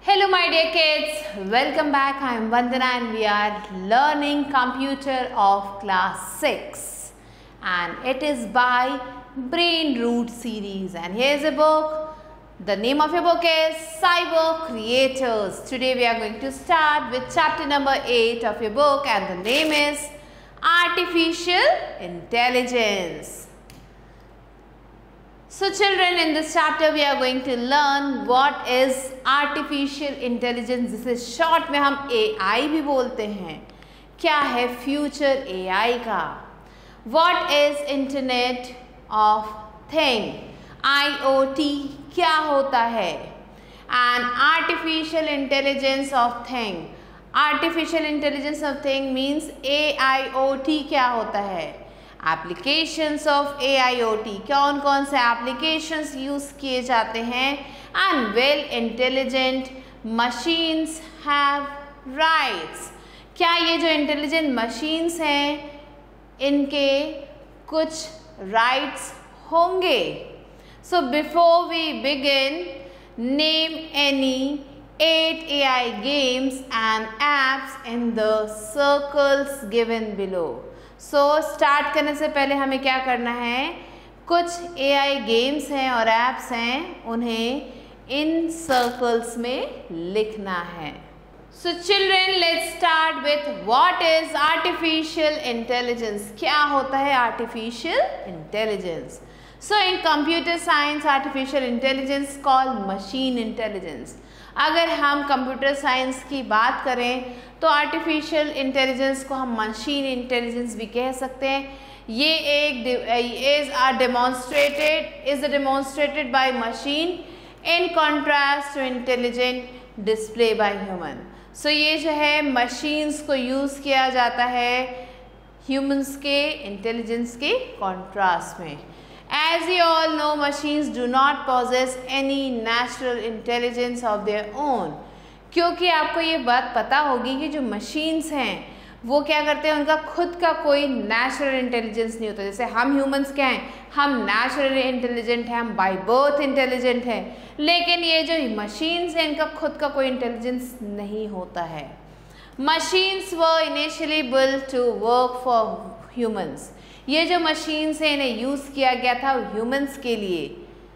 Hello my dear kids, welcome back. I am Vandana and we are learning computer of class 6 and it is by Brain Root series and here is a book. The name of your book is Cyber Creators. Today we are going to start with chapter number 8 of your book and the name is Artificial Intelligence. So children, in this chapter we are going to learn what is artificial intelligence. जिसे short में हम AI भी बोलते हैं. क्या है future AI का? What is Internet of Thing? IoT क्या होता है? And artificial intelligence of thing. Artificial intelligence of thing means AIoT क्या होता है? एप्लीकेशंस ऑफ AIoT कौन कौन से एप्लीकेशंस यूज़ किए जाते हैं and well intelligent machines have rights. क्या ये जो इंटेलिजेंट मशीन्स हैं इनके कुछ राइट्स होंगे? So before we begin, name any 8 AI games and apps in the circles given below. So start करने से पहले हमें क्या करना है, कुछ AI गेम्स हैं और ऐप्स हैं, उन्हें इन सर्कल्स में लिखना है. So children, let's start with what is artificial intelligence. क्या होता है artificial intelligence? So in computer science artificial intelligence called machine intelligence. अगर हम कंप्यूटर साइंस की बात करें तो आर्टिफिशियल इंटेलिजेंस को हम मशीन इंटेलिजेंस भी कह सकते हैं. ये एक is demonstrated by machine in contrast to intelligent display by human. So ये जो है मशीन्स को यूज़ किया जाता है ह्यूमंस के इंटेलिजेंस के कॉन्ट्रास्ट में. As you all know, machines do not possess any natural intelligence of their own. क्योंकि आपको ये बात पता होगी कि जो मशीन्स हैं वो क्या करते हैं, उनका खुद का कोई नेचुरल इंटेलिजेंस नहीं होता. जैसे हम ह्यूमंस क्या हैं, हम नेचुरली इंटेलिजेंट हैं, हम बाय बर्थ इंटेलिजेंट हैं, लेकिन ये जो मशीन्स हैं इनका खुद का कोई इंटेलिजेंस नहीं होता है. Machines were initially built to work for humans. ये जो मशीन्स हैं इन्हें यूज़ किया गया था ह्यूमंस के लिए.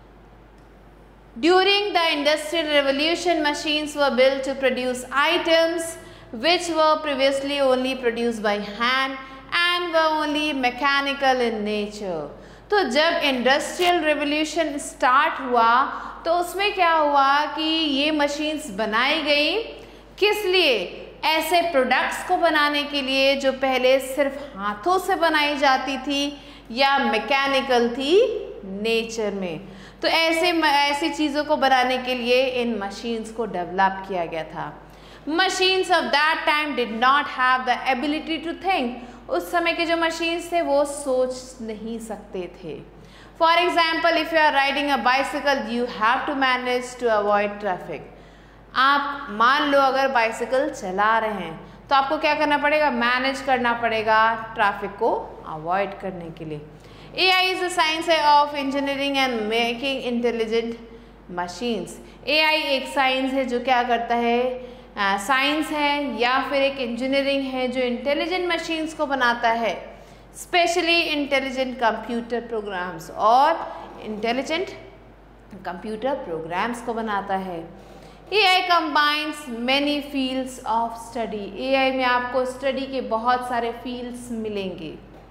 During the industrial revolution machines were built to produce items which were previously only produce by hand and were only mechanical in nature. तो जब इंडस्ट्रियल रेवोल्यूशन स्टार्ट हुआ तो उसमें क्या हुआ कि ये मशीन्स बनाई गई. किस लिए? ऐसे प्रोडक्ट्स को बनाने के लिए जो पहले सिर्फ हाथों से बनाई जाती थी या मैकेनिकल थी नेचर में. तो ऐसी चीज़ों को बनाने के लिए इन मशीन्स को डेवलप किया गया था. Machines of that time did not have the ability to think. उस समय के जो मशीन्स थे वो सोच नहीं सकते थे. For example, if you are riding a bicycle you have to manage to avoid traffic. आप मान लो अगर बाइसिकल चला रहे हैं तो आपको क्या करना पड़ेगा, मैनेज करना पड़ेगा ट्रैफिक को अवॉइड करने के लिए. AI is the science of engineering and making intelligent machines. AI एक साइंस है जो क्या करता है, साइंस है या फिर एक इंजीनियरिंग है जो इंटेलिजेंट मशीन्स को बनाता है, स्पेशली इंटेलिजेंट कंप्यूटर प्रोग्राम्स और इंटेलिजेंट कंप्यूटर प्रोग्राम्स को बनाता है. AI combines many fields of study. AI में आपको स्टडी के बहुत सारे फील्ड्स मिलेंगे.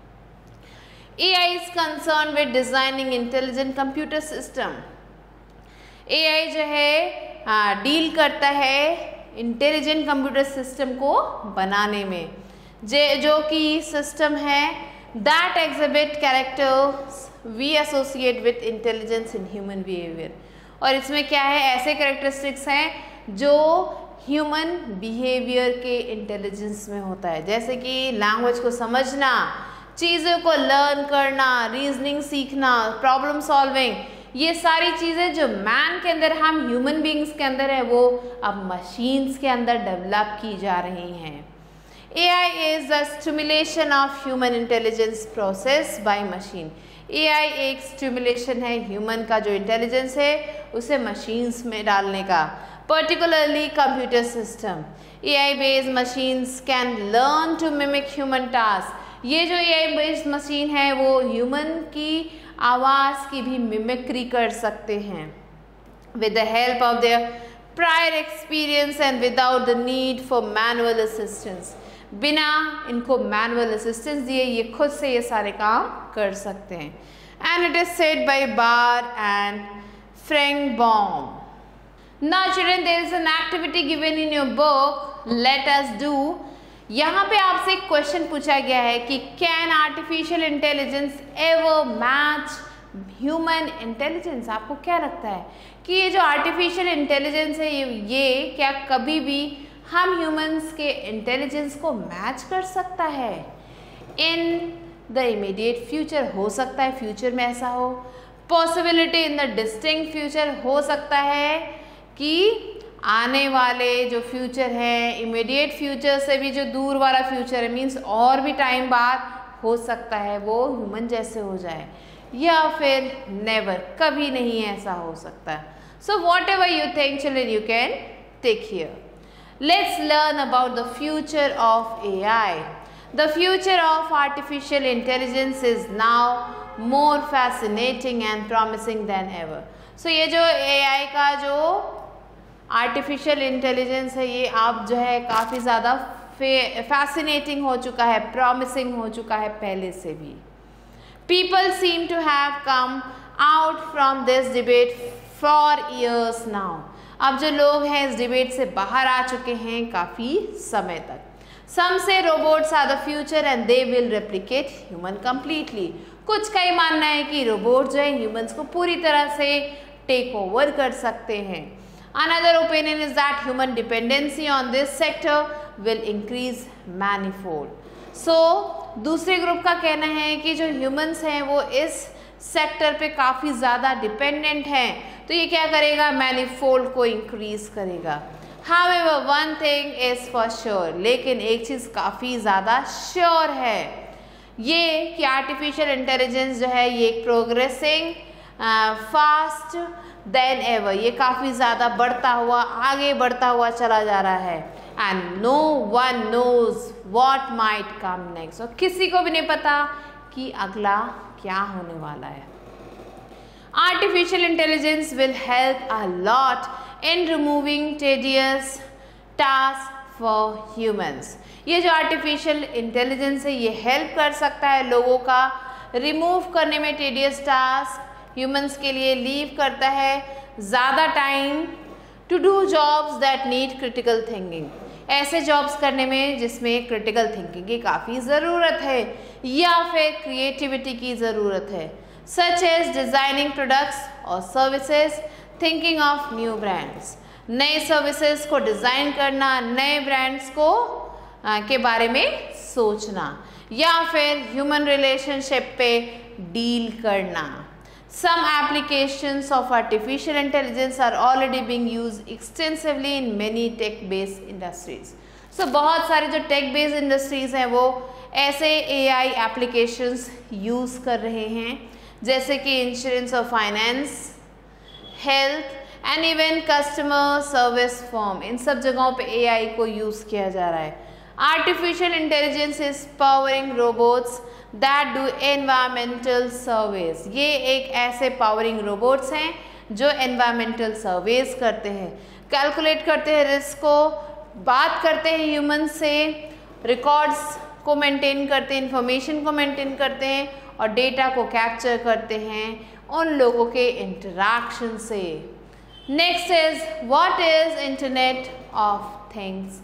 AI is concerned with designing intelligent computer system. AI जो है डील करता है इंटेलिजेंट कंप्यूटर सिस्टम को बनाने में, जो कि सिस्टम है that exhibit characters we associate with intelligence in human behavior. और इसमें क्या है, ऐसे कैरेक्टरिस्टिक्स हैं जो ह्यूमन बिहेवियर के इंटेलिजेंस में होता है, जैसे कि लैंग्वेज को समझना, चीज़ों को लर्न करना, रीजनिंग सीखना, प्रॉब्लम सॉल्विंग. ये सारी चीज़ें जो मैन के अंदर, हम ह्यूमन बींग्स के अंदर है, वो अब मशीन्स के अंदर डेवलप की जा रही हैं. AI is the stimulation of human intelligence process by machine. AI एक स्टिमुलेशन है ह्यूमन का जो इंटेलिजेंस है उसे मशीन्स में डालने का. particularly computer system. AI-based machines can learn to mimic human tasks. ये जो AI-based machine है वो human की आवाज़ की भी मिमिक्री कर सकते हैं with the help of their prior experience and without the need for manual assistance. बिना इनको manual assistance दिए ये खुद से ये सारे काम कर सकते हैं. And it is said by Barr and Frank Baum. Now children, there is an activity given in your book. Let us do. यहाँ पे आपसे एक क्वेश्चन पूछा गया है कि can artificial intelligence ever match human intelligence. आपको क्या लगता है कि ये जो आर्टिफिशियल इंटेलिजेंस है ये क्या कभी भी हम ह्यूमंस के इंटेलिजेंस को मैच कर सकता है? इन द इमीडिएट फ्यूचर हो सकता है, फ्यूचर में ऐसा हो. Possibility in the distinct future हो सकता है कि आने वाले जो फ्यूचर है, इमीडिएट फ्यूचर से भी जो दूर वाला फ्यूचर है, मीन्स और भी टाइम बाद हो सकता है वो ह्यूमन जैसे हो जाए, या फिर नेवर, कभी नहीं ऐसा हो सकता. So whatever you think children you can take here. Let's learn about the future of AI. The future of artificial intelligence is now more fascinating and promising than ever. So ये जो AI का जो artificial intelligence है ये आप जो है काफ़ी ज़्यादा फैसिनेटिंग हो चुका है, प्रॉमिसिंग हो चुका है पहले से भी. People seem to have come out from this debate for years now. अब जो लोग हैं इस डिबेट से बाहर आ चुके हैं काफ़ी समय तक. Some say robots are the future and they will replicate human completely. कुछ का ही मानना है कि रोबोट जो है ह्यूमंस को पूरी तरह से टेक ओवर कर सकते हैं. Another opinion is that human dependency on this sector will increase manifold. So दूसरे ग्रुप का कहना है कि जो ह्यूमंस हैं वो इस सेक्टर पे काफ़ी ज़्यादा डिपेंडेंट हैं, तो ये क्या करेगा, मैनीफोल्ड को इंक्रीज करेगा. However, one thing is for sure, लेकिन एक चीज़ काफ़ी ज़्यादा श्योर है ये कि आर्टिफिशियल इंटेलिजेंस जो है ये प्रोग्रेसिंग फास्ट देन एवर, ये काफ़ी ज़्यादा बढ़ता हुआ, आगे बढ़ता हुआ चला जा रहा है. And no one knows what might come next, और किसी को भी नहीं पता कि अगला क्या होने वाला है. Artificial intelligence will help a lot in removing tedious tasks for humans. ये जो आर्टिफिशियल इंटेलिजेंस है ये हेल्प कर सकता है लोगों का रिमूव करने में टेडियस टास्क ह्यूमंस के लिए, लीव करता है ज़्यादा time to do jobs that need critical thinking. ऐसे जॉब्स करने में जिसमें क्रिटिकल थिंकिंग की काफ़ी ज़रूरत है या फिर क्रिएटिविटी की ज़रूरत है, सच एज डिज़ाइनिंग प्रोडक्ट्स और services, thinking of new brands, नए सर्विसेज को डिज़ाइन करना, नए ब्रांड्स को के बारे में सोचना, या फिर ह्यूमन रिलेशनशिप पे डील करना. Some applications of artificial intelligence are already being used extensively in many tech based industries. So बहुत सारे जो टेक बेस्ड इंडस्ट्रीज हैं वो ऐसे AI एप्लीकेशंस यूज़ कर रहे हैं, जैसे कि इंश्योरेंस और finance, health and even customer service form. इन सब जगहों पे AI को यूज़ किया जा रहा है. Artificial intelligence is powering robots that do environmental surveys. ये एक ऐसे पावरिंग रोबोट्स हैं जो एनवायरमेंटल सर्वेज करते हैं, कैलकुलेट करते हैं रिस्क को, बात करते हैं ह्यूमन से, रिकॉर्ड्स को मेंटेन करते हैं, इंफॉर्मेशन को मेंटेन करते हैं और डेटा को कैप्चर करते हैं उन लोगों के इंटरैक्शन से. Next is what is internet of things,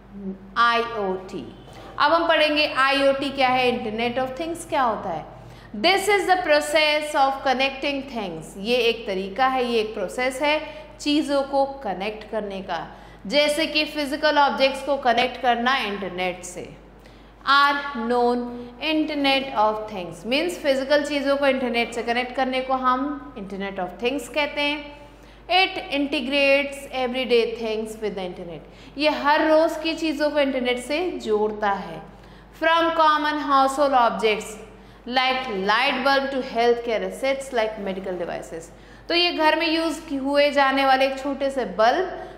IoT. अब हम पढ़ेंगे IoT क्या है, इंटरनेट ऑफ थिंग्स क्या होता है. This is the process of connecting things. ये एक तरीका है, ये एक प्रोसेस है चीज़ों को कनेक्ट करने का, जैसे कि फिजिकल ऑब्जेक्ट्स को कनेक्ट करना इंटरनेट से. Are known internet of things means physical चीज़ों को इंटरनेट से कनेक्ट करने को हम इंटरनेट ऑफ थिंग्स कहते हैं. It integrates everyday things with the internet. ये हर रोज़ की चीज़ों को इंटरनेट से जोड़ता है. From common household objects like light bulb to health care assets like medical devices. तो ये घर में यूज़ हुए जाने वाले एक छोटे से बल्ब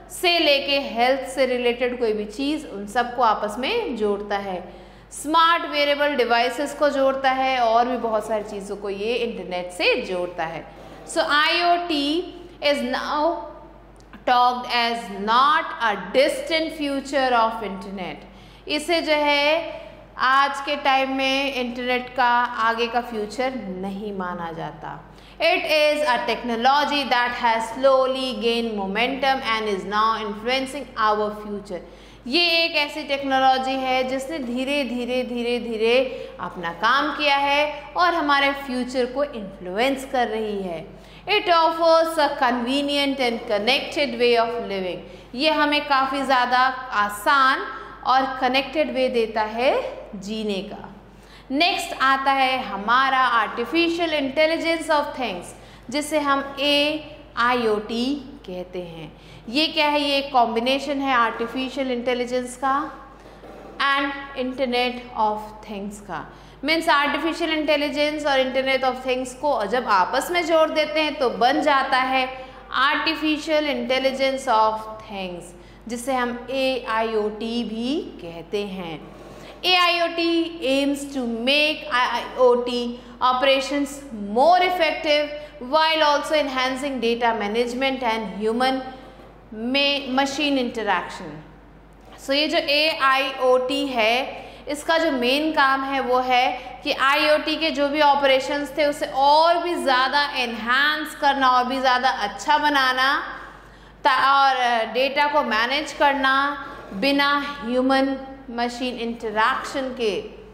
से लेके हेल्थ से रिलेटेड कोई भी चीज़, उन सबको आपस में जोड़ता है। स्मार्ट वेरेबल डिवाइसेस को जोड़ता है और भी बहुत सारी चीज़ों को ये इंटरनेट से जोड़ता है। So IoT is now talked as not a distant future of internet. इसे जो है आज के टाइम में इंटरनेट का आगे का फ्यूचर नहीं माना जाता। It is a technology that has slowly gained momentum and is now influencing our future. ये एक ऐसी टेक्नोलॉजी है जिसने धीरे धीरे अपना काम किया है और हमारे फ्यूचर को इन्फ्लुएंस कर रही है। It offers a convenient and connected way of living. ये हमें काफ़ी ज़्यादा आसान और कनेक्टेड वे देता है जीने का। नेक्स्ट आता है हमारा आर्टिफिशियल इंटेलिजेंस ऑफ थिंग्स, जिसे हम AIoT कहते हैं। ये क्या है? ये एक कॉम्बिनेशन है आर्टिफिशियल इंटेलिजेंस का एंड इंटरनेट ऑफ थिंग्स का। मीन्स आर्टिफिशियल इंटेलिजेंस और इंटरनेट ऑफ थिंग्स को जब आपस में जोड़ देते हैं तो बन जाता है आर्टिफिशियल इंटेलिजेंस ऑफ थिंग्स, जिसे हम AIoT भी कहते हैं। AIoT aims to make IoT operations more effective while also enhancing data management and human machine interaction. So ये जो AIoT है, इसका जो मेन काम है वो है कि IoT के जो भी ऑपरेशंस थे उसे और भी ज़्यादा एनहांस करना, और भी ज़्यादा अच्छा बनाना और डेटा को मैनेज करना बिना ह्यूमन मशीन इंटरैक्शन के,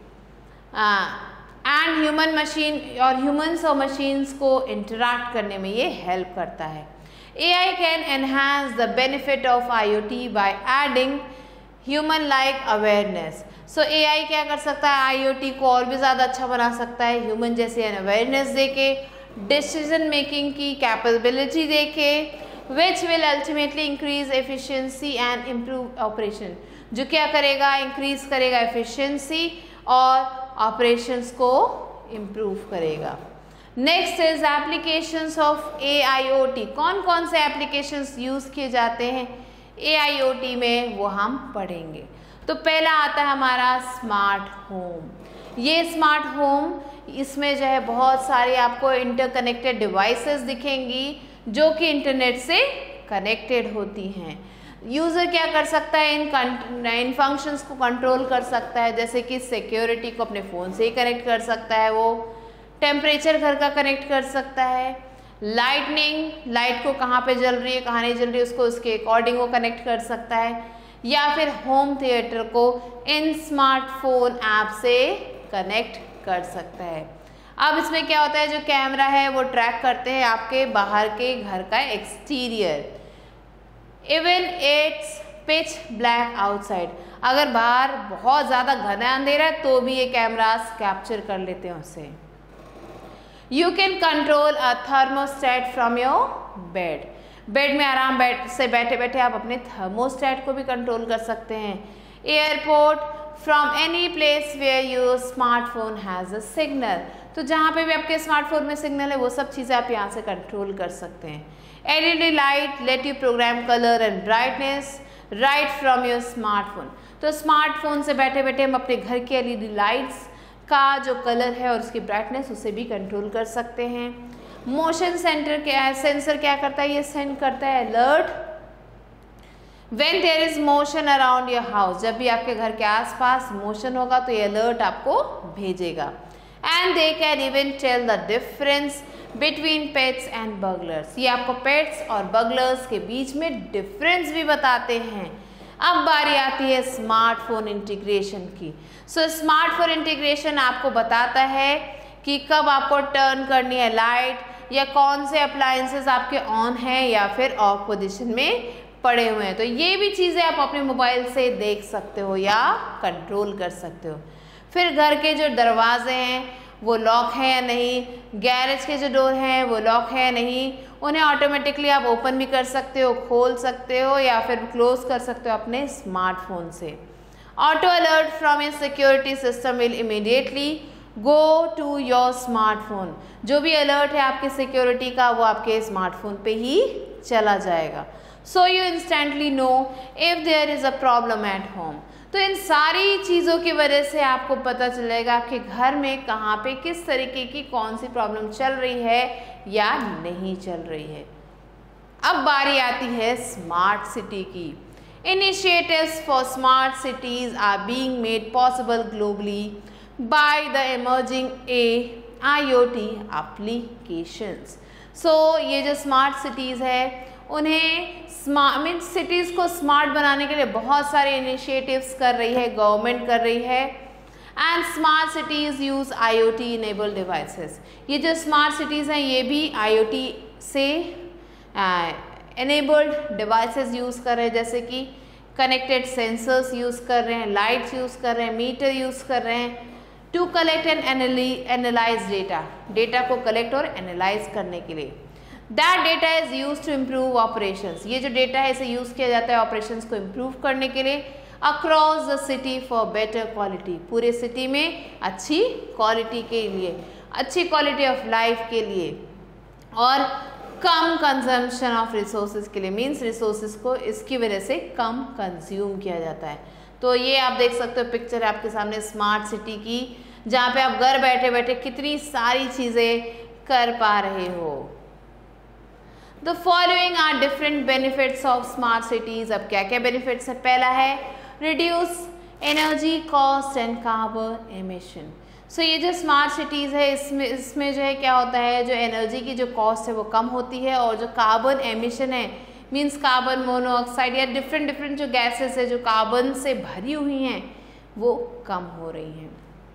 एंड ह्यूमन मशीन और ह्यूमन्स और मशीन्स को इंटरैक्ट करने में ये हेल्प करता है। AI can enhance the benefit of IoT by adding human like awareness. So AI क्या कर सकता है? IoT को और भी ज़्यादा अच्छा बना सकता है ह्यूमन जैसे अवेयरनेस देके, डिसीजन मेकिंग की कैपेबिलिटी देके, which will ultimately increase efficiency and improve operation, जो क्या करेगा? इंक्रीज करेगा एफिशिएंसी और ऑपरेशंस को इम्प्रूव करेगा। Next is applications of AIoT। कौन कौन से एप्लीकेशंस यूज़ किए जाते हैं AIoT में, वो हम पढ़ेंगे। तो पहला आता है हमारा स्मार्ट होम। ये स्मार्ट होम, इसमें जो है बहुत सारी आपको इंटरकनेक्टेड डिवाइसेस दिखेंगी जो कि इंटरनेट से कनेक्टेड होती हैं। यूज़र क्या कर सकता है? इन फंक्शंस को कंट्रोल कर सकता है, जैसे कि सिक्योरिटी को अपने फ़ोन से ही कनेक्ट कर सकता है, वो टेम्परेचर घर का कनेक्ट कर सकता है, लाइट को कहाँ पे जल रही है कहाँ नहीं जल रही है उसको उसके अकॉर्डिंग वो कनेक्ट कर सकता है, या फिर होम थिएटर को इन स्मार्टफोन ऐप से कनेक्ट कर सकता है। अब इसमें क्या होता है? जो कैमरा है वो ट्रैक करते हैं आपके बाहर के घर का exterior, even it's pitch black outside. अगर बाहर बहुत ज़्यादा घना अंधेरा है तो भी ये कैमरास कैप्चर कर लेते हैं उसे। You can control a thermostat from your bed. Bed में आराम से बैठे बैठे आप अपने थर्मोस्टेट को भी कंट्रोल कर सकते हैं। Airport, from any place where your smartphone has a signal. तो जहाँ पे भी आपके स्मार्टफोन में सिग्नल है वो सब चीज़ें आप यहाँ से कंट्रोल कर सकते हैं। LED light let you program colour and brightness right from your smartphone. तो स्मार्टफोन से बैठे बैठे हम अपने घर के LED लाइट्स का जो कलर है और उसकी ब्राइटनेस उसे भी कंट्रोल कर सकते हैं। मोशन सेंसर क्या करता है? ये सेंड करता है alert when there is motion around your house. जब भी आपके घर के आसपास मोशन होगा तो ये अलर्ट आपको भेजेगा। And they can even tell the difference between pets and burglars. ये आपको पेट्स और बगलर्स के बीच में डिफरेंस भी बताते हैं। अब बारी आती है स्मार्टफोन इंटीग्रेशन की। सो स्मार्टफोन इंटीग्रेशन आपको बताता है कि कब आपको टर्न करनी है लाइट, या कौन से अप्लायंसेस आपके ऑन हैं या फिर ऑफ पोजीशन में पड़े हुए हैं। तो ये भी चीज़ें आप अपने मोबाइल से देख सकते हो या कंट्रोल कर सकते हो। फिर घर के जो दरवाजे हैं वो लॉक है या नहीं, गैरेज के जो डोर हैं वो लॉक है या नहीं, उन्हें ऑटोमेटिकली आप ओपन भी कर सकते हो, खोल सकते हो या फिर क्लोज कर सकते हो अपने स्मार्टफोन से। Auto alert from a security system will immediately go to your smartphone. जो भी अलर्ट है आपके सिक्योरिटी का वो आपके स्मार्टफोन पे ही चला जाएगा। so you instantly know if there is a problem at home. तो इन सारी चीज़ों की वजह से आपको पता चलेगा कि घर में कहाँ पे किस तरीके की कौन सी प्रॉब्लम चल रही है या नहीं चल रही है। अब बारी आती है स्मार्ट सिटी की। Initiatives for smart cities are being made possible globally by the emerging IoT applications. So ये जो स्मार्ट सिटीज़ है उन्हें सिटीज़ को स्मार्ट बनाने के लिए बहुत सारे इनिशिएटिव्स कर रही है गवर्नमेंट कर रही है। And smart cities use IoT enabled devices. ये जो स्मार्ट सिटीज़ हैं ये भी IoT से एनेबल्ड डिवाइसेस यूज़ कर रहे हैं, जैसे कि कनेक्टेड सेंसर्स यूज़ कर रहे हैं, लाइट्स यूज़ कर रहे हैं, मीटर यूज़ कर रहे हैं to collect and analyse data को कलेक्ट और एनालाइज करने के लिए। That data is use to improve operations. ये जो डेटा है इसे यूज़ किया जाता है ऑपरेशंस को इम्प्रूव करने के लिए across the city for better quality. पूरे सिटी में अच्छी क्वालिटी के लिए, अच्छी क्वालिटी ऑफ लाइफ के लिए और कम कंजम्पशन ऑफ रिसोर्सेज के लिए। मीन्स रिसोर्सेज को इसकी वजह से कम कंज्यूम किया जाता है। तो ये आप देख सकते हो पिक्चर आपके सामने स्मार्ट सिटी की, जहाँ पे आप घर बैठे बैठे कितनी सारी चीज़ें कर पा रहे हो। The following are different benefits of smart cities. अब क्या क्या बेनिफिट्स है? पहला है reduce energy cost and carbon emission. So ये जो स्मार्ट सिटीज़ है इसमें जो है क्या होता है, जो एनर्जी की जो कॉस्ट है वो कम होती है और जो कार्बन एमिशन है मीन्स कार्बन मोनोऑक्साइड या डिफरेंट जो गैसेस है जो कार्बन से भरी हुई हैं वो कम हो रही हैं।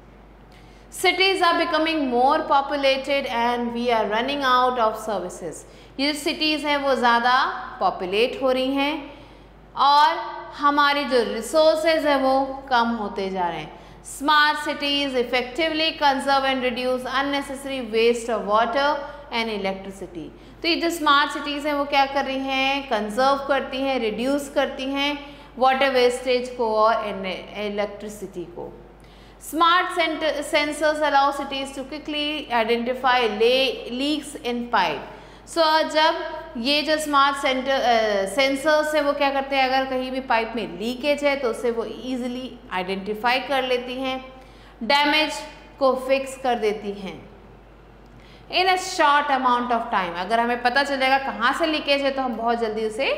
Cities are becoming more populated and we are running out of services. ये जो सिटीज़ हैं वो ज़्यादा पॉपुलेट हो रही हैं और हमारी जो रिसोर्सेज है वो कम होते जा रहे हैं। Smart cities effectively conserve and reduce unnecessary waste of water and electricity. तो ये जो स्मार्ट सिटीज़ हैं वो क्या कर रही हैं, कंजर्व करती हैं, रिड्यूस करती हैं वाटर वेस्टेज को और इलेक्ट्रिसिटी को। Smart sensors allow cities to quickly identify leaks in pipe. So जब ये जो स्मार्ट सेंसर्स है वो क्या करते हैं, अगर कहीं भी पाइप में लीकेज है तो उसे वो ईजिली आइडेंटिफाई कर लेती हैं, डैमेज को फिक्स कर देती हैं in a short amount of time. अगर हमें पता चलेगा कहाँ से लीकेज है तो हम बहुत जल्दी उसे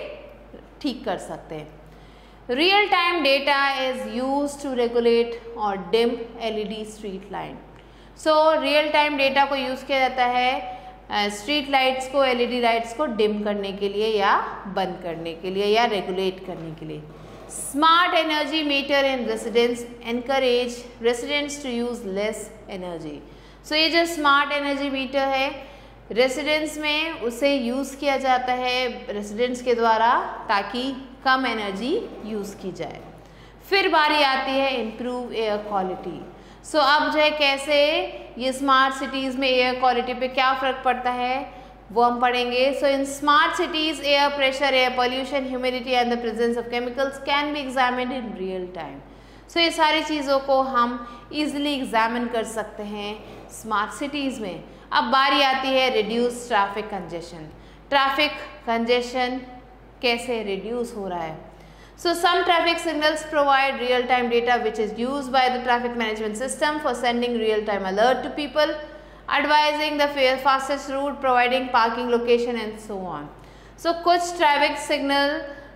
ठीक कर सकते हैं। Real time data is use to regulate और dim LED street light. So real time data को यूज़ किया जाता है स्ट्रीट लाइट्स को, LED लाइट्स को डिम करने के लिए या बंद करने के लिए या रेगुलेट करने के लिए। Smart energy meter in residence encourage residents to use less energy. So ये जो स्मार्ट एनर्जी मीटर है रेसिडेंस में उसे यूज़ किया जाता है रेसिडेंट्स के द्वारा ताकि कम एनर्जी यूज़ की जाए। फिर बारी आती है इम्प्रूव एयर क्वालिटी। सो अब जो है कैसे ये स्मार्ट सिटीज़ में एयर क्वालिटी पे क्या फ़र्क पड़ता है वो हम पढ़ेंगे। So in smart cities air pressure, air pollution, humidity and the presence of chemicals can be examined in real time. So ये सारी चीज़ों को हम ईजिली एग्जामिन कर सकते हैं स्मार्ट सिटीज़ में। अब बारी आती है reduce traffic congestion. Traffic congestion कैसे रिड्यूस हो रहा है? So some traffic signals provide real-time data which is used by the traffic management system for sending real-time alert to people, advising the fastest route, providing parking location and so on. So कुछ traffic signal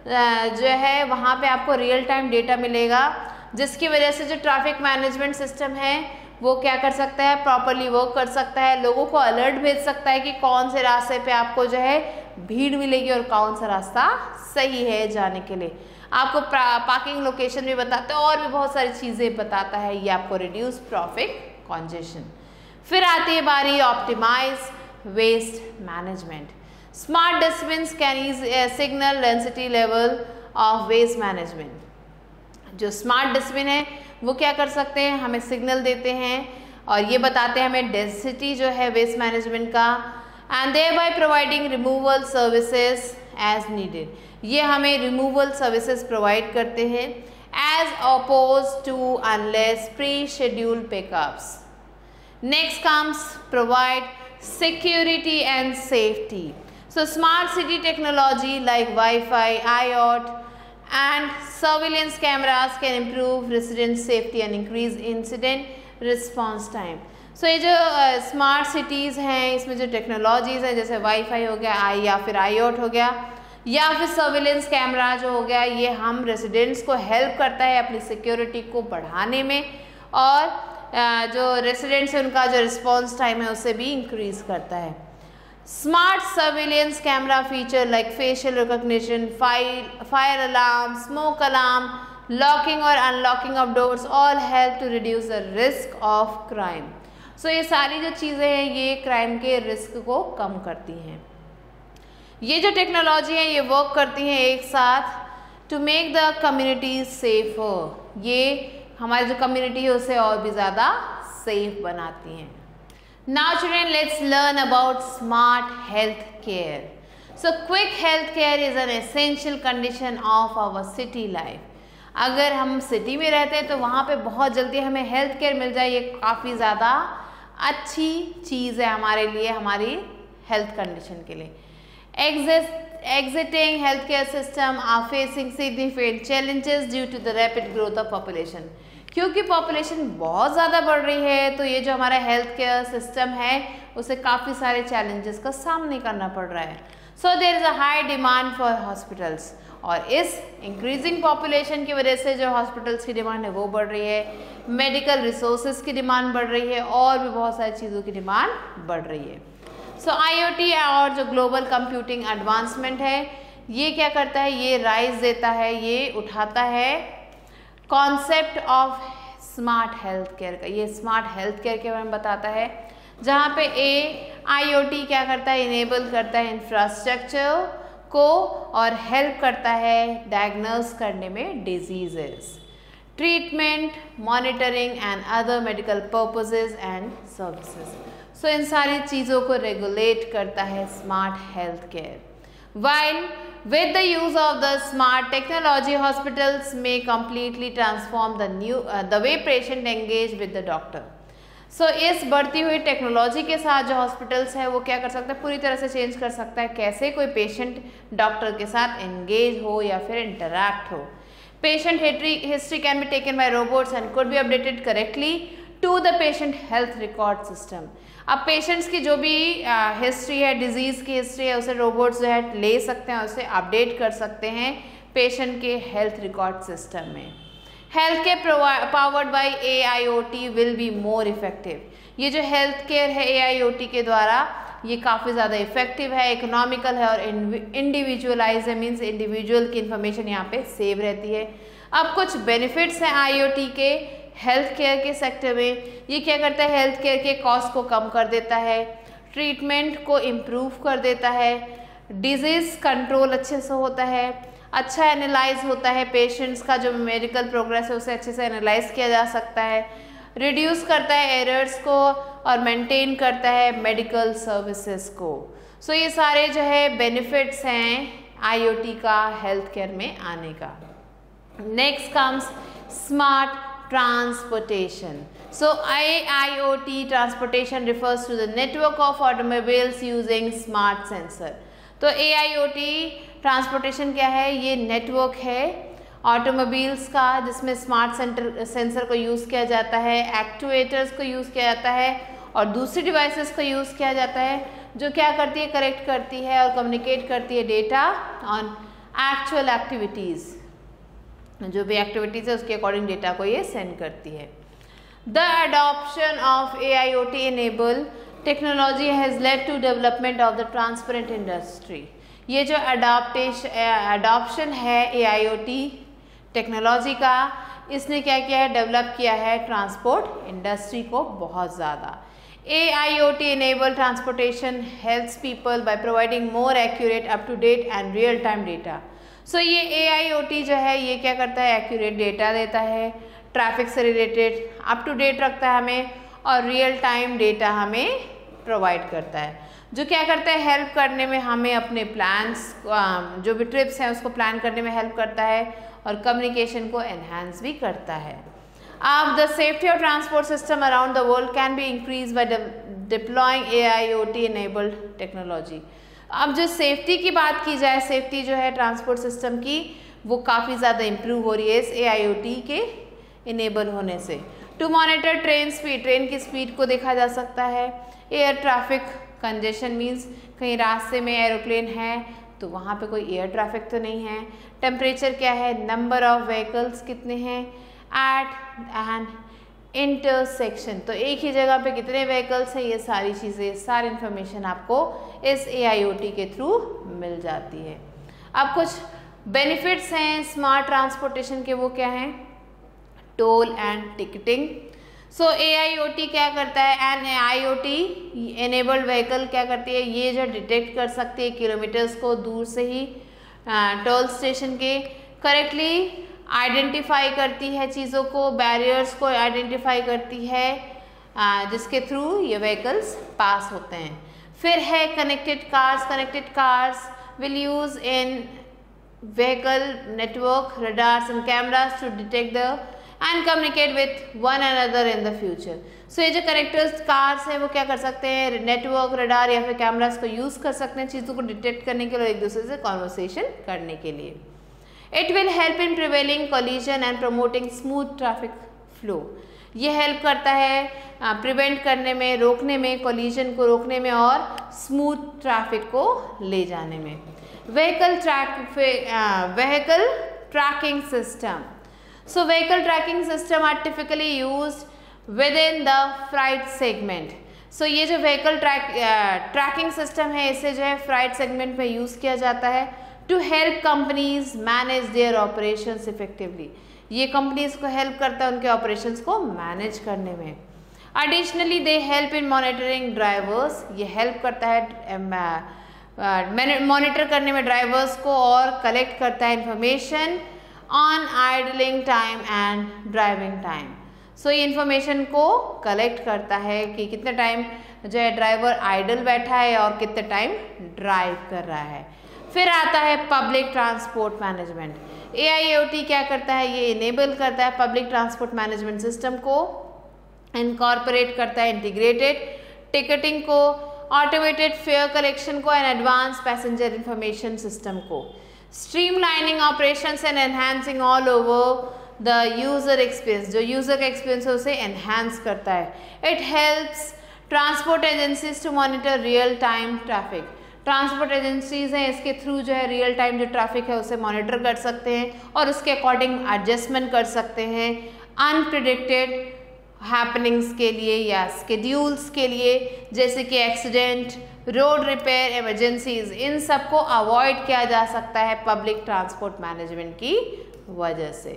जो है वहाँ पे आपको real time data मिलेगा जिसकी वजह से जो ट्रैफिक मैनेजमेंट सिस्टम है वो क्या कर सकता है, प्रॉपरली वर्क कर सकता है, लोगों को अलर्ट भेज सकता है कि कौन से रास्ते पे आपको जो है भीड़ मिलेगी और कौन सा रास्ता सही है जाने के लिए। आपको पार्किंग लोकेशन भी बताता है और भी बहुत सारी चीज़ें बताता है, ये आपको रिड्यूस ट्रैफिक कंजेशन। फिर आती है बारी optimise waste management. Smart dustbins can signal density level of waste management. जो स्मार्ट डस्टबिन है वो क्या कर सकते हैं, हमें सिग्नल देते हैं और ये बताते हैं हमें डेंसिटी जो है वेस्ट मैनेजमेंट का, and thereby providing removal services as needed. ये हमें रिमूवल सर्विसेज प्रोवाइड करते हैं as opposed to unless pre schedule pickups. Next comes provide security and safety. So smart city technology like Wi-Fi, IoT and surveillance cameras can improve resident safety and increase incident response time. So ये जो smart cities हैं, इसमें जो technologies हैं जैसे wifi हो गया, या फिर IoT हो गया, या फिर सर्विलेंस कैमरा जो हो गया, ये हम रेसिडेंट्स को हेल्प करता है अपनी सिक्योरिटी को बढ़ाने में, और जो रेसिडेंट्स हैं उनका जो रिस्पॉन्स टाइम है उसे भी इंक्रीज़ करता है। Smart surveillance camera feature like facial recognition, fire alarm, smoke alarm, locking और unlocking of doors all help to reduce the risk of crime. So ये सारी जो चीज़ें हैं ये क्राइम के रिस्क को कम करती हैं। ये जो टेक्नोलॉजी है ये वर्क करती हैं एक साथ to make the community safer. ये हमारी जो कम्युनिटी है उसे और भी ज़्यादा सेफ बनाती हैं। Now children, let's learn about smart health care. So quick health care is an essential condition of our city life. अगर हम सिटी में रहते हैं तो वहाँ पे बहुत जल्दी हमें हेल्थ केयर मिल जाए, ये काफ़ी ज़्यादा अच्छी चीज़ है हमारे लिए, हमारी हेल्थ कंडीशन के लिए। Existing healthcare system are facing significant challenges due to the rapid growth of population. क्योंकि पॉपुलेशन बहुत ज़्यादा बढ़ रही है तो ये जो हमारा हेल्थ केयर सिस्टम है उसे काफ़ी सारे चैलेंजेस का सामना करना पड़ रहा है। So there is a high demand for hospitals, और इस इंक्रीजिंग पॉपुलेशन की वजह से जो हॉस्पिटल्स की डिमांड है वो बढ़ रही है, मेडिकल रिसोर्सेज की डिमांड बढ़ रही है, और भी बहुत सारी चीज़ों की डिमांड बढ़ रही है। सो IoT और जो ग्लोबल कंप्यूटिंग एडवांसमेंट है ये क्या करता है, ये राइज देता है, ये उठाता है concept of smart health care का। ये स्मार्ट हेल्थ केयर के बारे में बताता है, जहाँ पे IoT क्या करता है, इनेबल करता है इंफ्रास्ट्रक्चर को और हेल्प करता है डायग्नोस करने में diseases, treatment, monitoring and other medical purposes and services. So इन सारी चीज़ों को रेगुलेट करता है smart health care. While with the use of the smart technology, hospitals may completely transform the way patient engage with the doctor. So इस बढ़ती हुई technology के साथ जो हॉस्पिटल्स है वो क्या कर सकता है, पूरी तरह से चेंज कर सकता है कैसे कोई पेशेंट डॉक्टर के साथ एंगेज हो या फिर इंटरैक्ट हो। Patient history can be taken by robots and could be updated correctly to the patient health record system. अब पेशेंट्स की जो भी हिस्ट्री है, डिजीज़ की हिस्ट्री है, उसे रोबोट्स जो है ले सकते हैं, उसे अपडेट कर सकते हैं पेशेंट के हेल्थ रिकॉर्ड सिस्टम में। Health care powered by AIoT will be more effective. ये जो हेल्थ केयर है AIoT के द्वारा ये काफ़ी ज़्यादा इफेक्टिव है, इकोनॉमिकल है और इंडिविजुअलाइज है, मीन्स इंडिविजुअल की इंफॉर्मेशन यहाँ पे सेव रहती है। अब कुछ बेनिफिट्स हैं IoT के हेल्थ केयर के सेक्टर में। ये क्या करता है, हेल्थ केयर के कॉस्ट को कम कर देता है, ट्रीटमेंट को इम्प्रूव कर देता है, डिजीज़ कंट्रोल अच्छे से होता है, अच्छा एनालाइज होता है, पेशेंट्स का जो मेडिकल प्रोग्रेस है उसे अच्छे से एनालाइज किया जा सकता है, रिड्यूस करता है एरर्स को और मेंटेन करता है मेडिकल सर्विसेज को। सो ये सारे जो है बेनिफिट्स हैं IoT का हेल्थ केयर में आने का। Next comes smart transportation. So IoT transportation refers to the network of automobiles using smart sensor. तो AIoT ट्रांसपोर्टेशन क्या है, ये नेटवर्क है ऑटोमोबाइल्स का जिसमें स्मार्ट सेंसर को यूज़ किया जाता है, एक्चुएटर्स को यूज़ किया जाता है और दूसरी डिवाइसेस को यूज़ किया जाता है जो क्या करती है, करेक्ट करती है और कम्युनिकेट करती है डेटा ऑन एक्चुअल एक्टिविटीज़। जो भी एक्टिविटीज़ है उसके अकॉर्डिंग डेटा को ये सेंड करती है। The adoption of AIoT enable technology has led to development of the transparent industry. ये जो अडॉप्शन है AIoT टेक्नोलॉजी का, इसने क्या किया है, डेवलप किया है ट्रांसपोर्ट इंडस्ट्री को बहुत ज़्यादा। AIoT enable transportation helps people by providing more accurate, up to date and real time data. So ये AIoT जो है ये क्या करता है, एक्यूरेट डेटा देता है, ट्रैफिक से रिलेटेड अप टू डेट रखता है हमें और रियल टाइम डेटा हमें प्रोवाइड करता है, जो क्या करता है, हेल्प करने में हमें अपने प्लान्स जो भी ट्रिप्स हैं उसको प्लान करने में हेल्प करता है और कम्युनिकेशन को एनहांस भी करता है। अब the safety of transport system around the world can be increase by deploying AIoT enabled technology. अब जो सेफ्टी की बात की जाए, सेफ्टी जो है ट्रांसपोर्ट सिस्टम की वो काफ़ी ज़्यादा इम्प्रूव हो रही है इस AIoT के इनेबल होने से। To monitor train speed, train की स्पीड को देखा जा सकता है। एयर ट्रैफिक कंजेशन मीन्स कहीं रास्ते में एरोप्लेन है तो वहाँ पे कोई एयर ट्रैफिक तो नहीं है। टेम्परेचर क्या है, नंबर ऑफ व्हीकल्स कितने हैं एट एन इंटरसेक्शन, तो एक ही जगह पे कितने व्हीकल्स हैं, ये सारी चीज़ें, सारी इन्फॉर्मेशन आपको इस AIoT के थ्रू मिल जाती है। अब कुछ बेनिफिट्स हैं स्मार्ट ट्रांसपोर्टेशन के, वो क्या हैं, toll and ticketing. So AIoT क्या करता है, एन IoT एनेबल्ड व्हीकल क्या करती है, ये जो डिटेक्ट कर सकती है किलोमीटर्स को दूर से ही टोल स्टेशन के, करेक्टली आइडेंटिफाई करती है चीज़ों को, बैरियर्स को आइडेंटिफाई करती है जिसके थ्रू ये व्हीकल्स पास होते हैं। फिर है connected cars, connected cars will use in vehicle network radars and cameras to detect the and communicate with one another in the future. So ये जो कनेक्टेड कार्स हैं वो क्या कर सकते हैं, नेटवर्क, रडार या फिर कैमरास को यूज़ कर सकते हैं चीज़ों को डिटेक्ट करने के लिए और एक दूसरे से कॉन्वर्सेशन करने के लिए। It will help in preventing collision and promoting smooth traffic flow. ये हेल्प करता है प्रिवेंट करने में, रोकने में, कोलिजन को रोकने में और स्मूथ ट्रैफिक को ले जाने में। Vehicle tracking system, so vehicle tracking system are typically used with in the freight segment. So ये जो व्हीकल ट्रैकिंग सिस्टम है इसे जो है फ्राइट सेगमेंट में यूज़ किया जाता है to help companies manage their operations effectively. ये कंपनीज को हेल्प करता है उनके ऑपरेशंस को मैनेज करने में। Additionally they help in monitoring drivers, ये हेल्प करता है मॉनिटर करने में ड्राइवर्स को और कलेक्ट करता है information on idling time and driving time. So ये इंफॉर्मेशन को कलेक्ट करता है कि कितने टाइम जो है ड्राइवर आइडल बैठा है और कितने टाइम ड्राइव कर रहा है। फिर आता है पब्लिक ट्रांसपोर्ट मैनेजमेंट। AIoT क्या करता है, ये इनेबल करता है पब्लिक ट्रांसपोर्ट मैनेजमेंट सिस्टम को, इनकॉर्पोरेट करता है इंटीग्रेटेड टिकटिंग को, ऑटोमेटेड फेयर कलेक्शन को and advance passenger information system को, streamlining operations and enhancing all over the user experience, जो यूजर का एक्सपीरियंस है उसे एनहांस करता है। It helps transport agencies to monitor real time traffic. Transport agencies हैं इसके थ्रू जो है रियल टाइम जो ट्रैफिक है उसे मॉनिटर कर सकते हैं और उसके अकॉर्डिंग एडजस्टमेंट कर सकते हैं अनप्रिडिक्टेड हैपनिंग्स के लिए या स्केड्यूल्स के लिए, जैसे कि एक्सीडेंट, रोड रिपेयर, इमरजेंसीज, इन सब को अवॉइड किया जा सकता है पब्लिक ट्रांसपोर्ट मैनेजमेंट की वजह से।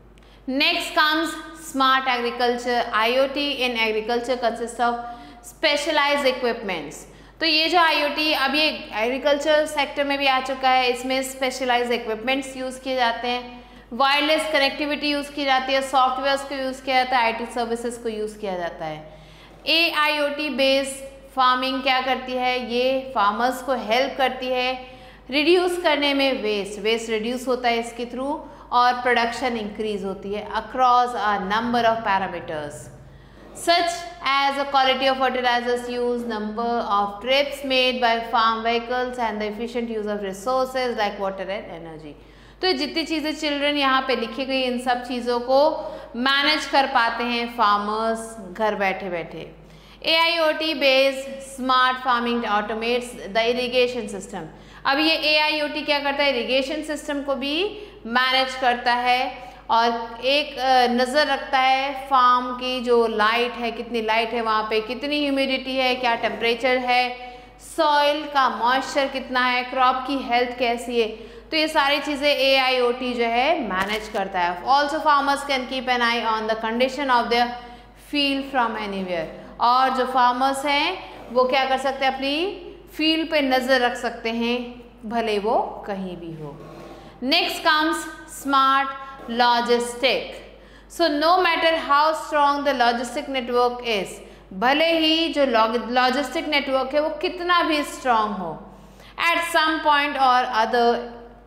Next comes smart agriculture. IoT in agriculture consist of specialised equipments. तो ये जो IoT अब ये एग्रीकल्चर सेक्टर में भी आ चुका है, इसमें स्पेशलाइज्ड इक्विपमेंट्स यूज़ किए जाते हैं, वायरलेस कनेक्टिविटी यूज़ की जाती है, सॉफ्टवेयर्स को यूज़ किया जाता है, IT सर्विसेज को यूज़ किया जाता है। AIoT बेस्ड फार्मिंग क्या करती है, ये फार्मर्स को हेल्प करती है रिड्यूस करने में वेस्ट रिड्यूस होता है इसके थ्रू और प्रोडक्शन इंक्रीज होती है across a number of parameters such as the quality of fertilizers used, number of trips made by farm vehicles and the efficient use of resources like water and energy। तो जितनी चीज़ें children यहाँ पे लिखी गई इन सब चीज़ों को मैनेज कर पाते हैं फार्मर्स घर बैठे बैठे। AIoT based smart farming automates the irrigation system. अब ये AIoT क्या करता है, इरिगेशन सिस्टम को भी मैनेज करता है और एक नज़र रखता है फार्म की जो लाइट है, कितनी लाइट है वहाँ पे, कितनी ह्यूमिडिटी है, क्या टेम्परेचर है, सॉइल का मॉइस्चर कितना है, क्रॉप की हेल्थ कैसी है। तो ये सारी चीज़ें AIoT जो है मैनेज करता है। Also farmers can keep an eye on the condition of the field from anywhere. और जो फार्मर्स हैं वो क्या कर सकते हैं, अपनी फील्ड पे नज़र रख सकते हैं भले वो कहीं भी हो। Next comes smart logistic. So no matter how strong the logistic network is, भले ही जो लॉजिस्टिक नेटवर्क है वो कितना भी स्ट्रॉन्ग हो, एट सम पॉइंट और other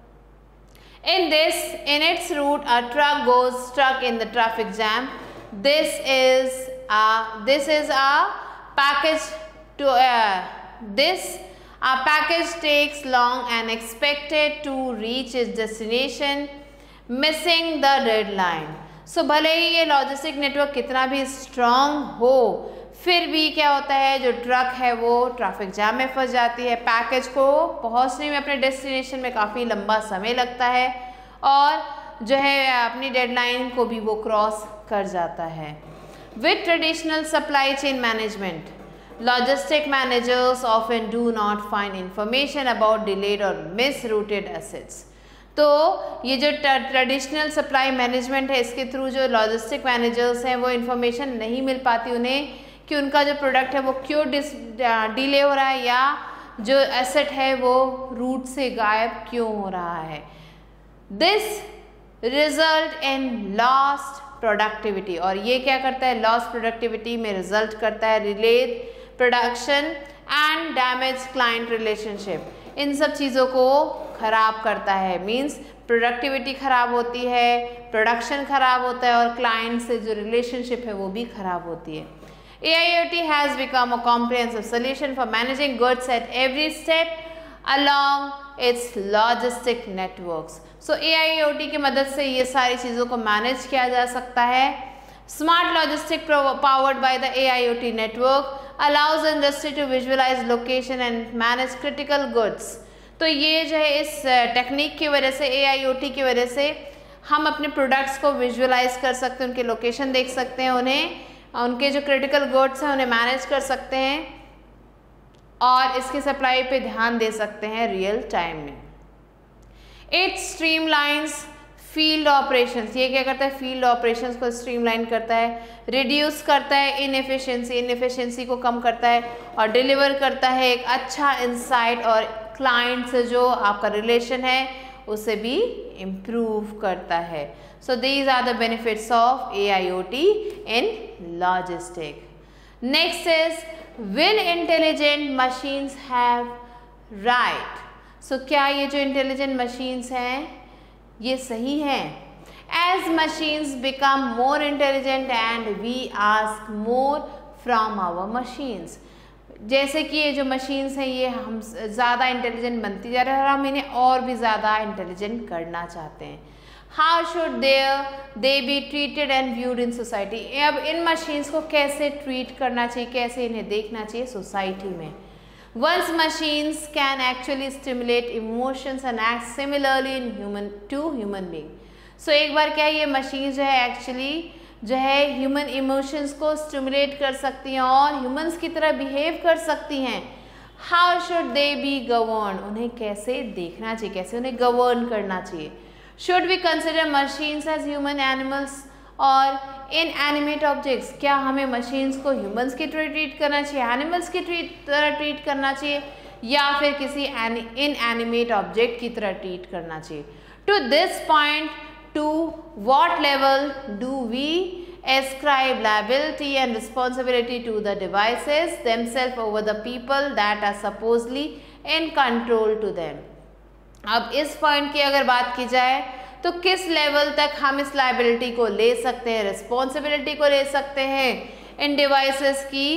in its route a truck goes stuck in the traffic jam. This is a package to A package takes long and expected to reach its destination, missing the deadline. So भले ही ये logistic network कितना भी strong हो, फिर भी क्या होता है, जो ट्रक है वो ट्रैफिक जाम में फंस जाती है, पैकेज को पहुंचने में अपने डेस्टिनेशन में काफ़ी लंबा समय लगता है और जो है अपनी डेडलाइन को भी वो क्रॉस कर जाता है। With traditional supply chain management, logistic managers often do not find information about delayed or misrouted assets. तो ये जो ट्रेडिशनल सप्लाई मैनेजमेंट है, इसके थ्रू जो लॉजिस्टिक मैनेजर्स हैं वो इन्फॉर्मेशन नहीं मिल पाती उन्हें कि उनका जो प्रोडक्ट है वो क्यों डिले हो रहा है या जो एसेट है वो रूट से गायब क्यों हो रहा है। This result in lost productivity, और ये क्या करता है, लॉस्ट प्रोडक्टिविटी में रिजल्ट करता है, delayed production and damage client relationship, इन सब चीज़ों को खराब करता है। मींस प्रोडक्टिविटी खराब होती है, प्रोडक्शन खराब होता है और क्लाइंट से जो रिलेशनशिप है वो भी खराब होती है। AIoT has become a comprehensive solution for managing goods at every step along its logistic networks. So AIoT की मदद से ये सारी चीज़ों को मैनेज किया जा सकता है। Smart logistic powered by the AIoT network allows industry to visualize location and manage critical goods. तो ये जो है इस टेक्निक की वजह से, AIoT की वजह से हम अपने प्रोडक्ट्स को विजुअलाइज कर सकते हैं, उनके लोकेशन देख सकते हैं, उन्हें उनके जो क्रिटिकल गुड्स हैं उन्हें मैनेज कर सकते हैं और इसकी सप्लाई पे ध्यान दे सकते हैं रियल टाइम में। इट स्ट्रीमलाइंस फील्ड ऑपरेशंस, ये क्या करता है, फील्ड ऑपरेशंस को स्ट्रीमलाइन करता है, रिड्यूस करता है इनएफिशिएंसी को कम करता है और डिलीवर करता है एक अच्छा इंसाइट और क्लाइंट से जो आपका रिलेशन है उसे भी इम्प्रूव करता है। So these are the benefits of AIoT in logistic. Next is, will intelligent machines have right. So क्या ये जो इंटेलिजेंट मशीन्स हैं ये सही है? As machines become more intelligent and we ask more from our machines, जैसे कि ये जो मशीन्स हैं ये हम ज़्यादा इंटेलिजेंट बनती जा रही है और हम इन्हें और भी ज़्यादा इंटेलिजेंट करना चाहते हैं। How should they be treated and viewed in society? अब इन मशीन्स को कैसे ट्रीट करना चाहिए, कैसे इन्हें देखना चाहिए सोसाइटी में? Once machines can actually stimulate emotions and act similarly in human being. So एक बार क्या ये मशीन जो है एक्चुअली जो है ह्यूमन इमोशंस को स्टिमुलेट कर सकती हैं और ह्यूमंस की तरह बिहेव कर सकती हैं। How should they be govern, उन्हें कैसे देखना चाहिए, कैसे उन्हें गवर्न करना चाहिए? Should we consider machines as human animals और इन एनिमेट ऑब्जेक्ट्स, क्या हमें मशीन्स को ह्यूमंस की तरह ट्रीट करना चाहिए, एनिमल्स की तरह ट्रीट करना चाहिए या फिर किसी इन एनिमेट ऑब्जेक्ट की तरह ट्रीट करना चाहिए? To this point, to what level do we ascribe liability and responsibility to the devices themselves over the people that are supposedly in control to them? अब इस पॉइंट की अगर बात की जाए तो किस लेवल तक हम इस लाइबिलिटी को ले सकते हैं, रिस्पॉन्सिबिलिटी को ले सकते हैं इन डिवाइसेस की,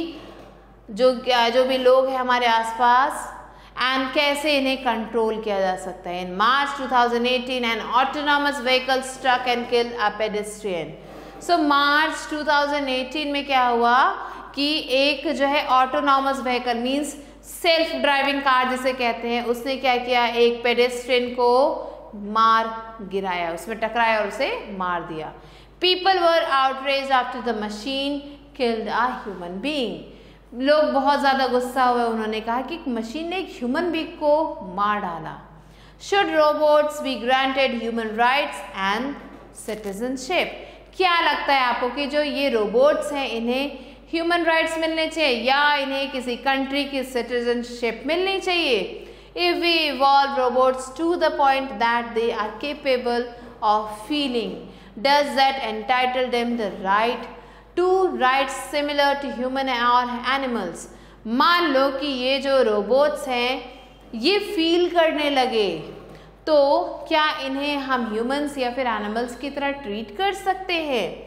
जो भी लोग हैं हमारे आसपास, एंड कैसे इन्हें कंट्रोल किया जा सकता है। In March 2018 an autonomous vehicle struck and kill a pedestrian. So March 2018 में क्या हुआ कि एक जो है autonomous vehicle means self driving car जिसे कहते हैं, उसने क्या किया, एक पेडेस्ट्रियन को मार गिराया, उसमें टकराया और उसे मार दिया। People were outraged after the machine killed a human being. लोग बहुत ज़्यादा गुस्सा हुए, उन्होंने कहा कि मशीन ने एक ह्यूमन बीइंग को मार डाला। Should robots be granted human rights and citizenship? क्या लगता है आपको कि जो ये रोबोट्स हैं इन्हें ह्यूमन राइट्स मिलने चाहिए या इन्हें किसी कंट्री की सिटीजनशिप मिलनी चाहिए? If we evolve robots to the point that they are capable of feeling, does that entitle them the right to rights similar to human और एनिमल्स? मान लो कि ये जो रोबोट्स हैं ये फील करने लगे, तो क्या इन्हें हम ह्यूमंस या फिर एनिमल्स की तरह ट्रीट कर सकते हैं?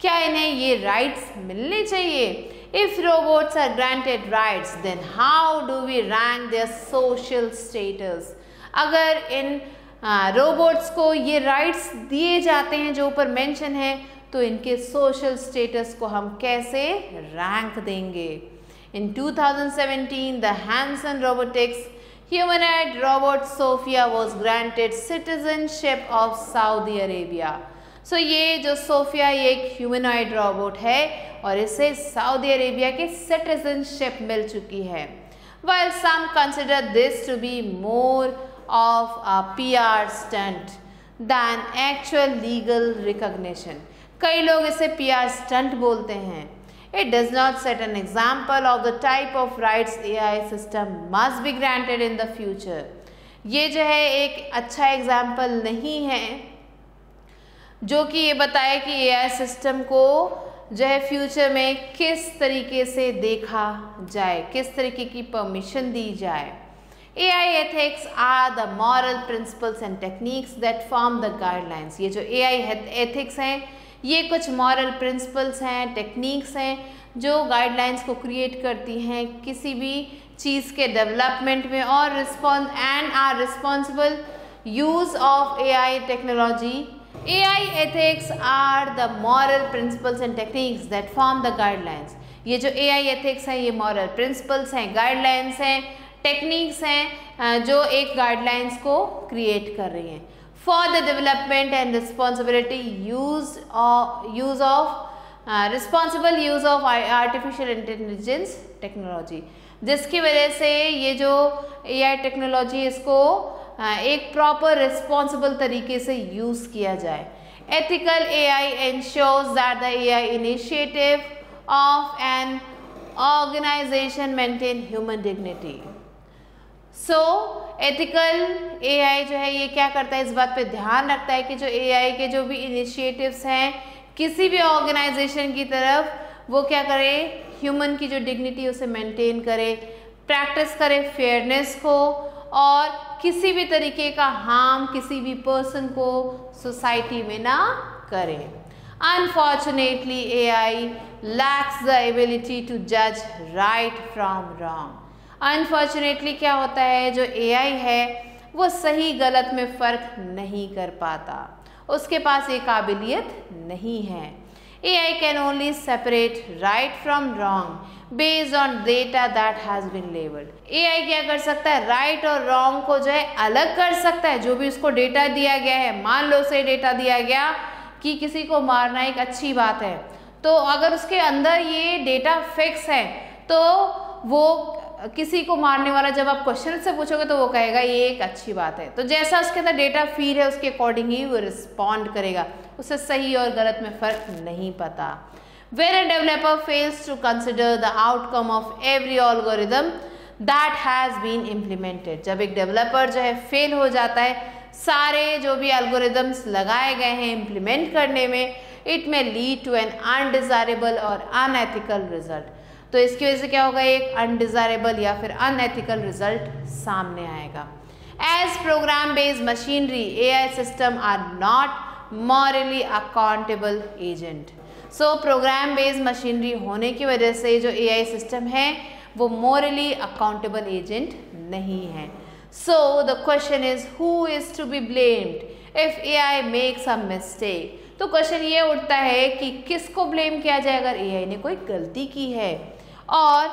क्या इन्हें ये राइट्स मिलने चाहिए? If robots are granted rights then how do we rank their social status? अगर इन रोबोट्स को ये राइट्स दिए जाते हैं जो ऊपर मेंशन है, तो इनके सोशल स्टेटस को हम कैसे रैंक देंगे? In 2017, the Hanson Robotics humanoid robot Sophia was granted citizenship of Saudi Arabia. So ये जो सोफिया ये एक ह्यूमनॉइड रोबोट है और इसे सऊदी अरेबिया की सिटीजनशिप मिल चुकी है. While some consider this to be more of a PR stunt than actual legal recognition. कई लोग इसे PR stunt बोलते हैं. It does not set an example of the type of rights AI system must be granted in the future. ये जो है एक अच्छा एग्जाम्पल नहीं है जो कि ये बताए कि AI सिस्टम को जो है फ्यूचर में किस तरीके से देखा जाए, किस तरीके की परमिशन दी जाए. AI ethics are the moral principles and techniques that form the guidelines. ये जो AI ethics हैं ये कुछ मॉरल प्रिंसिपल्स हैं, टेक्निक्स हैं जो गाइडलाइंस को क्रिएट करती हैं किसी भी चीज़ के डेवलपमेंट में और आर responsible use of AI technology. AI ethics are the moral principles and techniques that form the guidelines. ये जो AI ethics हैं ये मॉरल प्रिंसिपल्स हैं, गाइडलाइंस हैं, टेक्निक्स हैं जो एक गाइडलाइंस को क्रिएट कर रही हैं for the development and responsible use of artificial intelligence technology, जिसकी वजह से ये जो AI टेक्नोलॉजी इसको एक प्रॉपर रिस्पॉन्सिबल तरीके से यूज़ किया जाए. Ethical AI ensures that the AI initiative of an organization maintain human dignity. So ethical AI जो है ये क्या करता है, इस बात पे ध्यान रखता है कि जो AI के जो भी इनिशिएटिव्स हैं किसी भी ऑर्गेनाइजेशन की तरफ वो क्या करे, ह्यूमन की जो डिग्निटी उसे मेंटेन करे, प्रैक्टिस करे फेयरनेस को और किसी भी तरीके का हार्म किसी भी पर्सन को सोसाइटी में ना करे. Unfortunately, AI lacks the ability to judge right from wrong. Unfortunately क्या होता है, जो AI है वो सही गलत में फ़र्क नहीं कर पाता, उसके पास ये काबिलियत नहीं है. AI can only separate right from wrong based on data that has been labeled. AI क्या कर सकता है, राइट और रॉन्ग को जो है अलग कर सकता है. जो भी उसको डेटा दिया गया है, मान लो उसे डेटा दिया गया कि किसी को मारना एक अच्छी बात है, तो अगर उसके अंदर ये डेटा फिक्स है तो वो किसी को मारने वाला जब आप क्वेश्चन से पूछोगे तो वो कहेगा ये एक अच्छी बात है. तो जैसा उसके अंदर डेटा फीड है उसके अकॉर्डिंग ही वो रिस्पॉन्ड करेगा, उसे सही और गलत में फ़र्क नहीं पता. When a developer fails to consider the outcome of every algorithm that has been implemented, जब एक डेवलपर जो है फेल हो जाता है सारे जो भी एल्गोरिदम्स लगाए गए हैं इम्प्लीमेंट करने में, it may lead to an undesirable और अनएथिकल रिजल्ट. तो इसकी वजह से क्या होगा, एक अनडिज़ायरेबल या फिर अनएथिकल रिजल्ट सामने आएगा. As program based machinery AI system are not morally accountable agent. So program based machinery होने की वजह से जो AI सिस्टम है वो मॉरली अकाउंटेबल एजेंट नहीं है. So the question is who is to be blamed if AI makes a mistake. तो क्वेश्चन ये उठता है कि किसको ब्लेम किया जाए अगर AI ने कोई गलती की है, और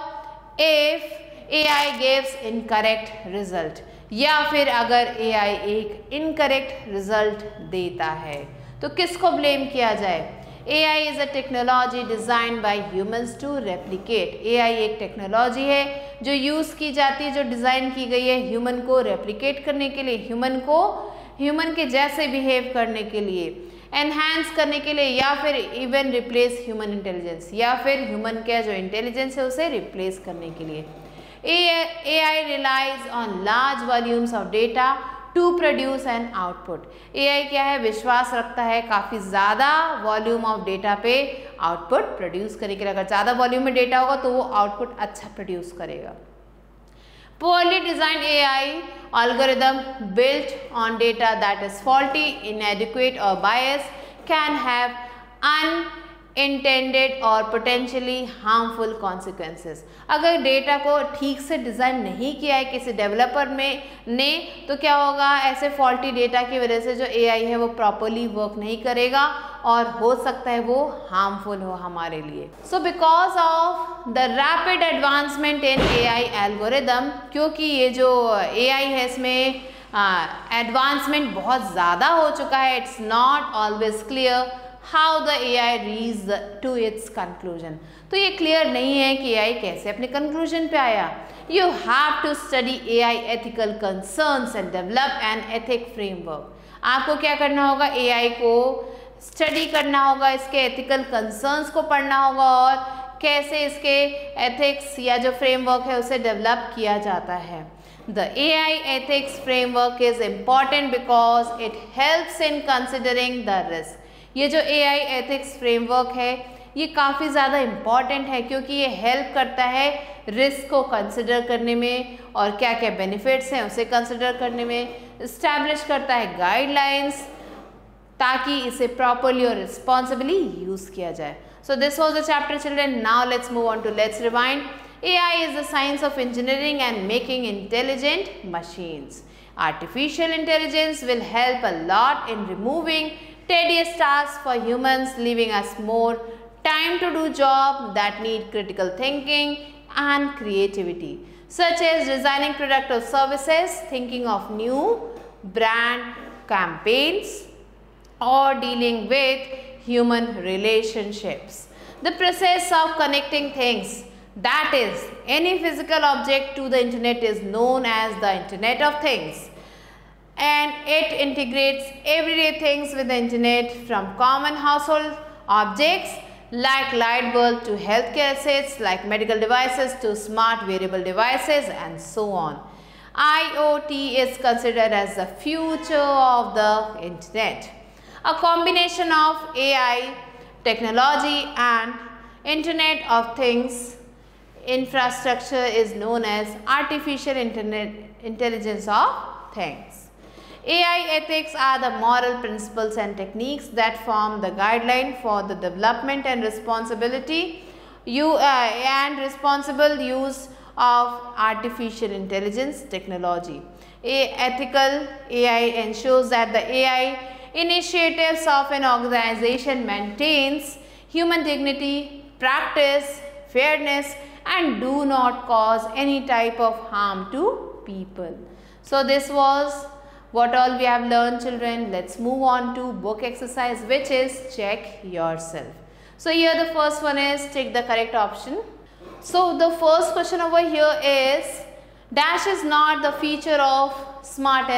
if AI gives incorrect result, या फिर अगर AI एक इनकरेक्ट रिजल्ट देता है तो किसको ब्लेम किया जाए. AI is a technology design by humans to replicate. AI एक टेक्नोलॉजी है जो यूज़ की जाती है, जो डिज़ाइन की गई है ह्यूमन को रेप्लिकेट करने के लिए, ह्यूमन के जैसे बिहेव करने के लिए, एनहांस करने के लिए, या फिर इवन रिप्लेस ह्यूमन इंटेलिजेंस, या फिर ह्यूमन का जो इंटेलिजेंस है उसे रिप्लेस करने के लिए. AI relies on large volumes of data to produce an output. AI क्या है, विश्वास रखता है काफ़ी ज़्यादा वॉल्यूम ऑफ डेटा पे आउटपुट प्रोड्यूस करने के लिए. अगर ज़्यादा वॉल्यूम में डेटा होगा तो वो आउटपुट अच्छा प्रोड्यूस करेगा. Poorly designed AI algorithm built on data that is faulty, inadequate or biased can have intended और potentially harmful consequences। अगर डेटा को ठीक से डिज़ाइन नहीं किया है किसी डेवलपर ने तो क्या होगा, ऐसे फॉल्टी डेटा की वजह से जो AI है वो प्रॉपरली वर्क नहीं करेगा और हो सकता है वो हार्मफुल हो हमारे लिए। So because of the rapid advancement in AI algorithm, क्योंकि ये जो AI है इसमें एडवांसमेंट बहुत ज़्यादा हो चुका है, it's not always clear how the AI reach to its conclusion. तो ये क्लियर नहीं है कि AI कैसे अपने कंक्लूजन पे आया। You have to study AI ethical concerns and develop an ethic framework. आपको क्या करना होगा, AI को स्टडी करना होगा, इसके एथिकल कंसर्न्स को पढ़ना होगा और कैसे इसके एथिक्स या जो फ्रेमवर्क है उसे डेवलप किया जाता है। The AI ethics framework is important because it helps in considering the risk। ये जो AI ethics framework है ये काफ़ी ज़्यादा इम्पॉर्टेंट है क्योंकि ये हेल्प करता है रिस्क को कंसिडर करने में और क्या क्या बेनिफिट्स हैं उसे कंसिडर करने में, इस्टेब्लिश करता है गाइडलाइंस ताकि इसे प्रॉपरली और रिस्पॉन्सिबली यूज़ किया जाए। So this was the chapter children. Now let's move on to let's rewind. AI is the science of engineering and making intelligent machines. Artificial intelligence will help a lot in removing tedious tasks for humans, leaving us more time to do jobs that need critical thinking and creativity, such as designing product or services, thinking of new brand campaigns, or dealing with human relationships. The process of connecting things, that is any physical object to the internet, is known as the Internet of Things, and it integrates everyday things with the internet, from common household objects like light bulb to healthcare assets like medical devices to smart wearable devices and so on. IoT is considered as the future of the internet. A combination of AI technology and Internet of Things infrastructure is known as artificial intelligence of things. AI ethics are the moral principles and techniques that form the guideline for the development and responsible use of artificial intelligence technology. Ethical AI ensures that the AI initiatives of an organization maintains human dignity, practice fairness, and do not cause any type of harm to people. So this was what all we have learned, children. Let's move on to book exercise, which is check yourself. So here the first one is take the correct option. So the first question over here is dash is not the feature of smart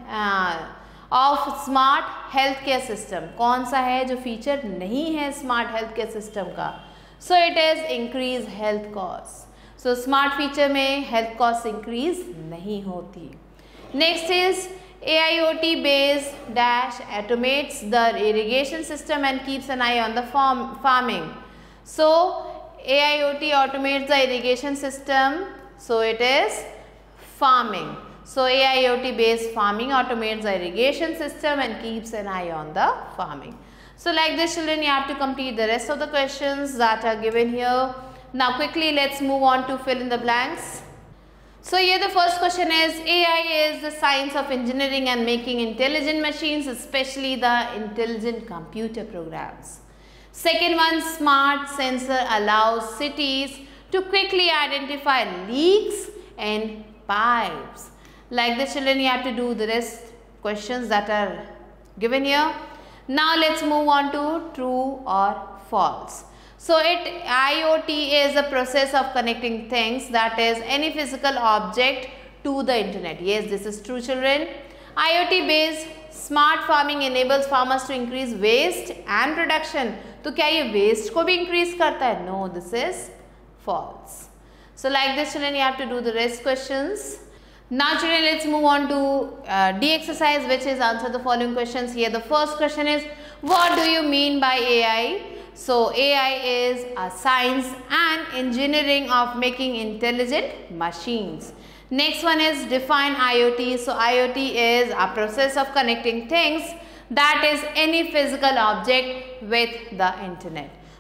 healthcare system. कौन सा है जो feature नहीं है smart health care system का? So it is increase health costs. So smart feature में health costs increase नहीं होती. Next is AIoT based dash automates the irrigation system and keeps an eye on the farming. So AIoT automates the irrigation system. So it is farming. So AIoT based farming automates the irrigation system and keeps an eye on the farming. So like this, children, you have to complete the rest of the questions that are given here. Now quickly let's move on to fill in the blanks. So here the first question is, AI is the science of engineering and making intelligent machines, especially the intelligent computer programs. Second one, smart sensor allows cities to quickly identify leaks in pipes. Like this, children, you have to do the rest questions that are given here. Now let's move on to true or false. So IoT is a process of connecting things, that is any physical object to the internet. Yes, this is true, children. IoT based smart farming enables farmers to increase waste and production. तो क्या ये waste को भी increase करता है? No, this is false. So like this, children, you have to do the rest questions. Now children, let's move on to D exercise, which is answer the following questions. Here the first question is, what do you mean by AI? So AI is a science and engineering of making intelligent machines. Next one is define IoT. So IoT is a process of connecting things, that is any physical object with the internet.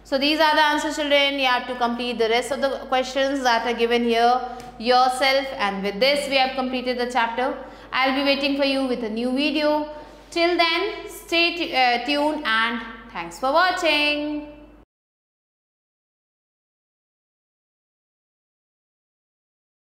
So these are the answers, children. You have to complete the rest of the questions that are given here yourself, and with this we have completed the chapter. I'll be waiting for you with a new video. Till then, stay tuned and thanks for watching.